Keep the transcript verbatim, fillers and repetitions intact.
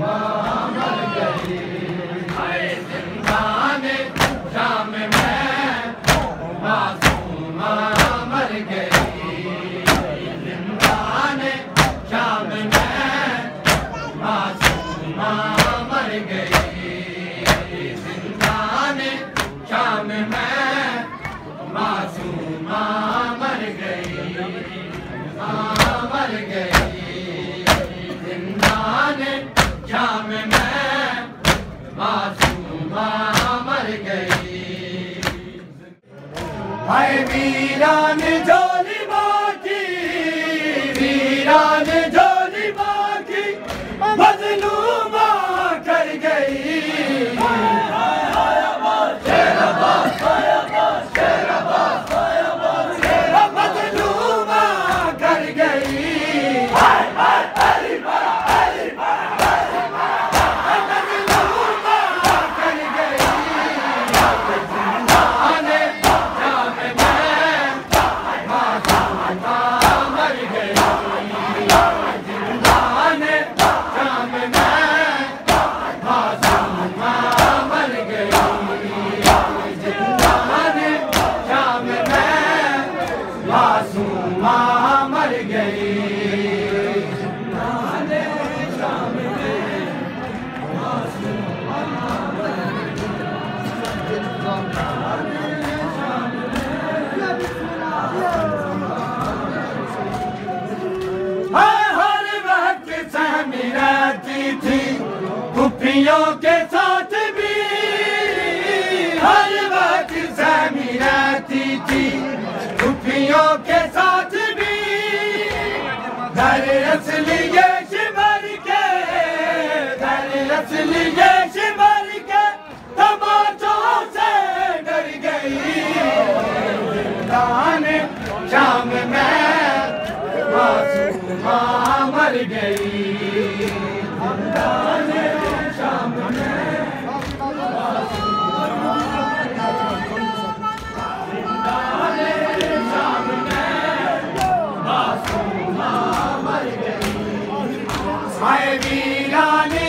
मर गई। हाय जिंदान शाम में मासूमा मर गई। जिंदान शाम में मासूमा मर गई। जिंदान शाम में मासूमा मर गई। हाँ मर गई। जिंदान शाम में मासूमा मर गई। हाय वीरान झोली बाकी, वीरान झोली बाकी मजलूमा कर गई। मासूमा मर गई। शाम में मासूमा हर वक्त सहमी रहती थी खुफियों के साथ भी। हर वक्त सहमी रहती थी खुफियों के साथ भी। घर असली ये शिमर के, घर असली ये शिमर के तमाचों से डर गई। जिंदान शाम में मासूमा मर गई। जिंदान शाम में हाय वीरान